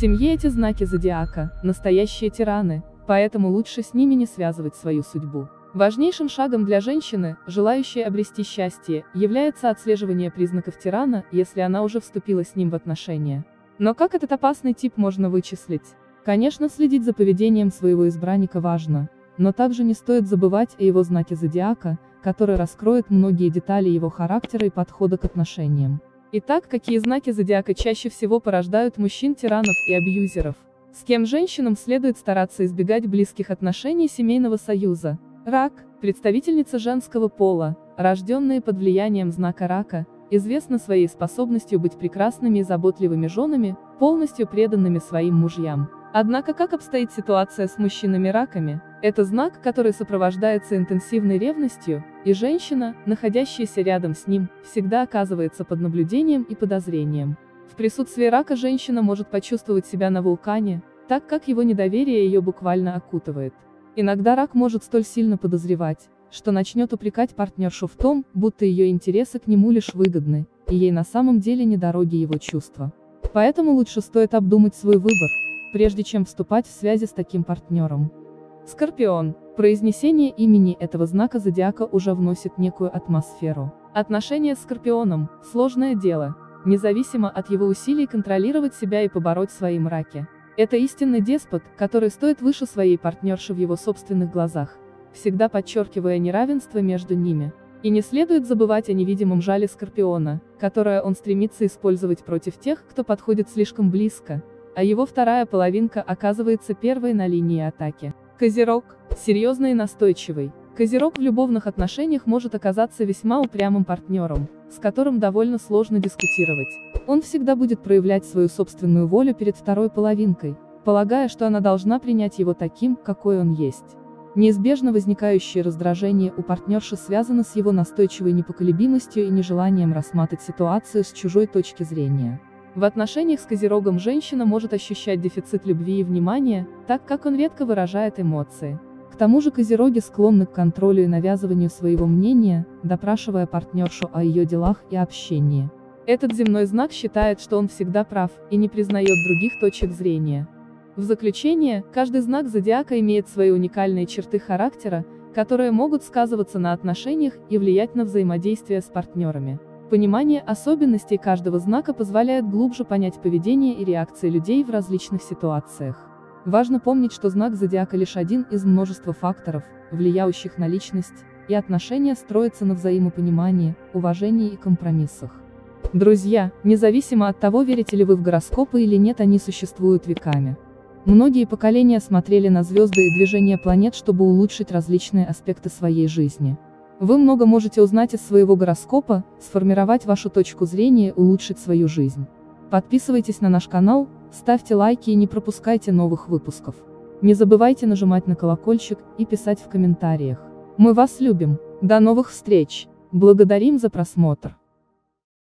семье эти знаки зодиака – настоящие тираны, поэтому лучше с ними не связывать свою судьбу. Важнейшим шагом для женщины, желающей обрести счастье, является отслеживание признаков тирана, если она уже вступила с ним в отношения. Но как этот опасный тип можно вычислить? Конечно, следить за поведением своего избранника важно, но также не стоит забывать о его знаке зодиака, который раскроет многие детали его характера и подхода к отношениям. Итак, какие знаки зодиака чаще всего порождают мужчин-тиранов и абьюзеров? С кем женщинам следует стараться избегать близких отношений семейного союза? Рак, представительница женского пола, рожденные под влиянием знака рака, известны своей способностью быть прекрасными и заботливыми женами, полностью преданными своим мужьям. Однако как обстоит ситуация с мужчинами-раками? Это знак, который сопровождается интенсивной ревностью, и женщина, находящаяся рядом с ним, всегда оказывается под наблюдением и подозрением. В присутствии рака женщина может почувствовать себя на вулкане, так как его недоверие ее буквально окутывает. Иногда рак может столь сильно подозревать, что начнет упрекать партнершу в том, будто ее интересы к нему лишь выгодны, и ей на самом деле недороги его чувства. Поэтому лучше стоит обдумать свой выбор, прежде чем вступать в связи с таким партнером. Скорпион. Произнесение имени этого знака зодиака уже вносит некую атмосферу. Отношения с Скорпионом – сложное дело, независимо от его усилий контролировать себя и побороть свои мраки. Это истинный деспот, который стоит выше своей партнерши в его собственных глазах, всегда подчеркивая неравенство между ними. И не следует забывать о невидимом жале Скорпиона, которое он стремится использовать против тех, кто подходит слишком близко, а его вторая половинка оказывается первой на линии атаки. Козерог. Серьезный и настойчивый. Козерог в любовных отношениях может оказаться весьма упрямым партнером, с которым довольно сложно дискутировать. Он всегда будет проявлять свою собственную волю перед второй половинкой, полагая, что она должна принять его таким, какой он есть. Неизбежно возникающее раздражение у партнерши связано с его настойчивой непоколебимостью и нежеланием рассматривать ситуацию с чужой точки зрения. В отношениях с Козерогом женщина может ощущать дефицит любви и внимания, так как он редко выражает эмоции. К тому же Козероги склонны к контролю и навязыванию своего мнения, допрашивая партнершу о ее делах и общении. Этот земной знак считает, что он всегда прав, и не признает других точек зрения. В заключение, каждый знак зодиака имеет свои уникальные черты характера, которые могут сказываться на отношениях и влиять на взаимодействие с партнерами. Понимание особенностей каждого знака позволяет глубже понять поведение и реакции людей в различных ситуациях. Важно помнить, что знак зодиака лишь один из множества факторов, влияющих на личность, и отношения строятся на взаимопонимании, уважении и компромиссах. Друзья, независимо от того, верите ли вы в гороскопы или нет, они существуют веками. Многие поколения смотрели на звезды и движение планет, чтобы улучшить различные аспекты своей жизни. Вы много можете узнать из своего гороскопа, сформировать вашу точку зрения и улучшить свою жизнь. Подписывайтесь на наш канал, ставьте лайки и не пропускайте новых выпусков. Не забывайте нажимать на колокольчик и писать в комментариях. Мы вас любим. До новых встреч. Благодарим за просмотр.